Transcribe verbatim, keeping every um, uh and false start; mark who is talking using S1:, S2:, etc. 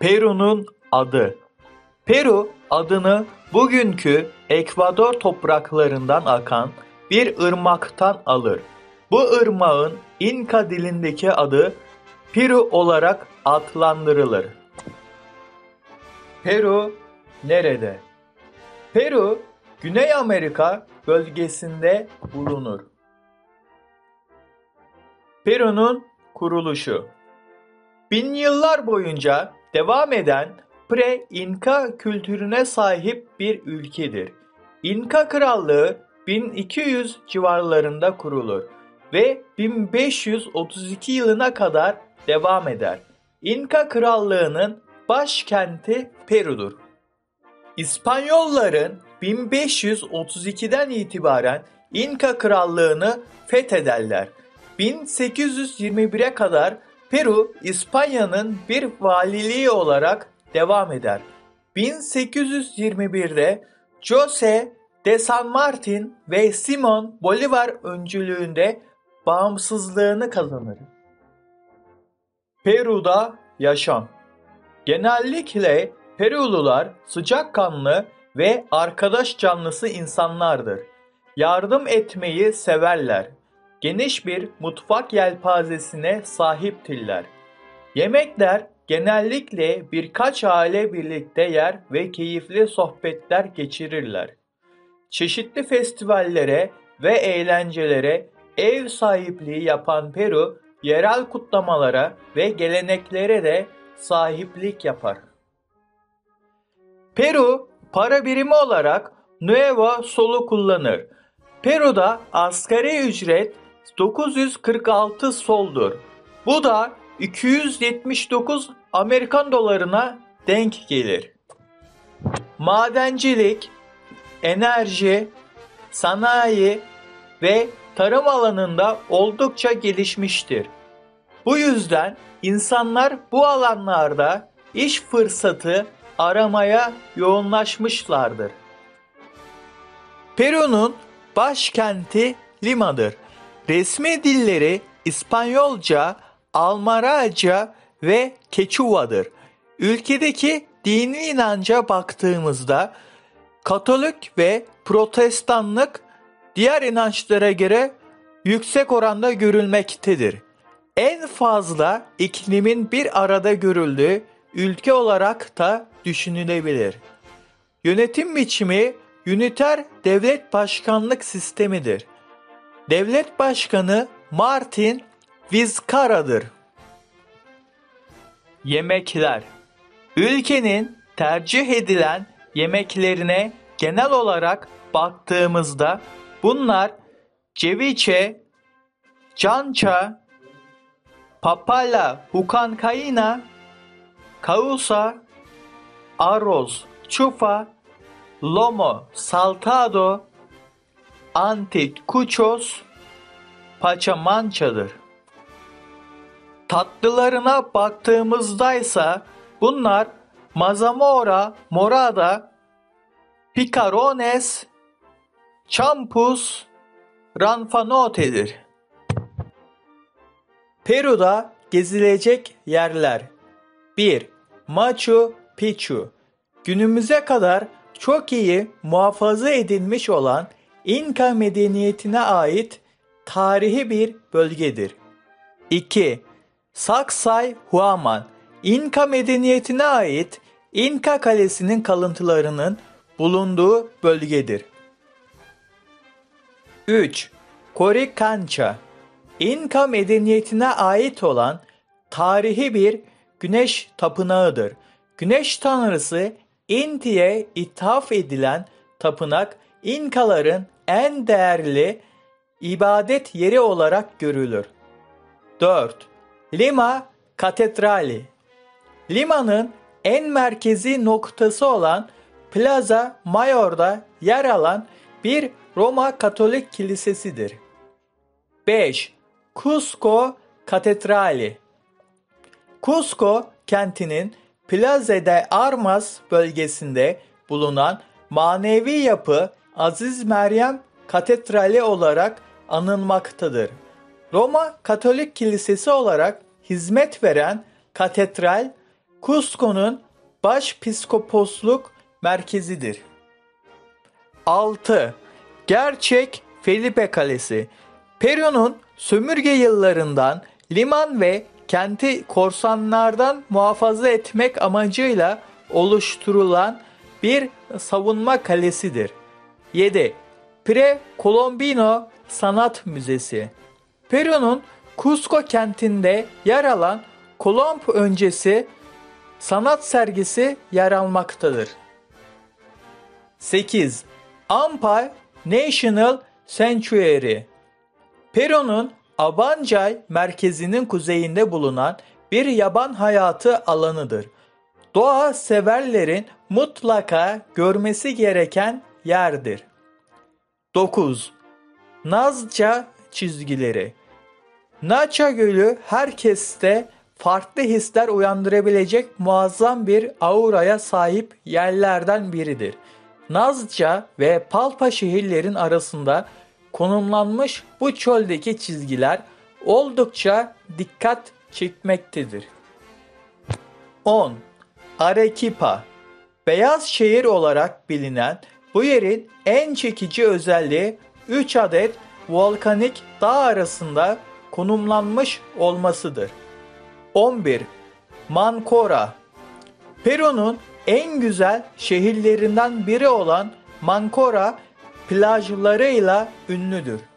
S1: Peru'nun adı. Peru adını bugünkü Ekvador topraklarından akan bir ırmaktan alır. Bu ırmağın İnka dilindeki adı Piru olarak adlandırılır. Peru nerede? Peru, Güney Amerika bölgesinde bulunur. Peru'nun kuruluşu. Bin yıllar boyunca devam eden pre-İnka kültürüne sahip bir ülkedir. İnka Krallığı bin iki yüz civarlarında kurulur ve bin beş yüz otuz iki yılına kadar devam eder. İnka Krallığı'nın başkenti Peru'dur. İspanyolların bin beş yüz otuz ikiden itibaren İnka Krallığı'nı fethederler. bin sekiz yüz yirmi bire kadar Peru, İspanya'nın bir valiliği olarak devam eder. bin sekiz yüz yirmi birde José de San Martín ve Simón Bolívar öncülüğünde bağımsızlığını kazanır. Peru'da yaşam. Genellikle Perulular sıcakkanlı ve arkadaş canlısı insanlardır. Yardım etmeyi severler. Geniş bir mutfak yelpazesine sahiptirler. Yemekler genellikle birkaç aile birlikte yer ve keyifli sohbetler geçirirler. Çeşitli festivallere ve eğlencelere ev sahipliği yapan Peru, yerel kutlamalara ve geleneklere de sahiplik yapar. Peru, para birimi olarak Nuevo Sol'u kullanır. Peru'da asgari ücret dokuz yüz kırk altı soldur. Bu da iki yüz yetmiş dokuz Amerikan dolarına denk gelir. Madencilik, enerji, sanayi ve tarım alanında oldukça gelişmiştir. Bu yüzden insanlar bu alanlarda iş fırsatı aramaya yoğunlaşmışlardır. Peru'nun başkenti Lima'dır. Resmi dilleri İspanyolca, Almanca ve Keçuva'dır. Ülkedeki dini inanca baktığımızda Katolik ve Protestanlık diğer inançlara göre yüksek oranda görülmektedir. En fazla iklimin bir arada görüldüğü ülke olarak da düşünülebilir. Yönetim biçimi üniter devlet başkanlık sistemidir. Devlet başkanı Martin Vizcarra'dır. Yemekler. Ülkenin tercih edilen yemeklerine genel olarak baktığımızda bunlar ceviche, cancha, papaya huancaína, causa, arroz, chufa, lomo saltado, anticuchos, pachamanchadır. Tatlılarına baktığımızda ise bunlar mazamorra morada, picarones, champus, ranfanote'dir. Peru'da gezilecek yerler. bir. Machu Picchu. Günümüze kadar çok iyi muhafaza edilmiş olan İnka medeniyetine ait tarihi bir bölgedir. iki. Sacsayhuaman. İnka medeniyetine ait İnka Kalesi'nin kalıntılarının bulunduğu bölgedir. üç. Coricancha. İnka medeniyetine ait olan tarihi bir güneş tapınağıdır. Güneş tanrısı Inti'ye ithaf edilen tapınak İnkaların en değerli ibadet yeri olarak görülür. dört. Lima Katedrali. Lima'nın en merkezi noktası olan Plaza Mayor'da yer alan bir Roma Katolik kilisesidir. beş. Cusco Katedrali. Cusco kentinin Plaza de Armas bölgesinde bulunan manevi yapı Aziz Meryem Katedrali olarak anılmaktadır. Roma Katolik Kilisesi olarak hizmet veren katedral, Cusco'nun başpiskoposluk merkezidir. altı. Gerçek Felipe Kalesi. Peru'nun sömürge yıllarından liman ve kenti korsanlardan muhafaza etmek amacıyla oluşturulan bir savunma kalesidir. yedi. Pre-Colombino Sanat Müzesi. Peru'nun Cusco kentinde yer alan Kolomb öncesi sanat sergisi yer almaktadır. sekiz. Ampay National Sanctuary. Peru'nun Abancay merkezinin kuzeyinde bulunan bir yaban hayatı alanıdır. Doğa severlerin mutlaka görmesi gereken yerdir. dokuz. Nazca çizgileri. Nacha Gölü herkeste farklı hisler uyandırabilecek muazzam bir auraya sahip yerlerden biridir. Nazca ve Palpa şehirlerin arasında konumlanmış bu çöldeki çizgiler oldukça dikkat çekmektedir. on. Arequipa. Beyaz şehir olarak bilinen bu yerin en çekici özelliği üç adet volkanik dağ arasında konumlanmış olmasıdır. on bir. Mancora. Peru'nun en güzel şehirlerinden biri olan Mancora plajlarıyla ünlüdür.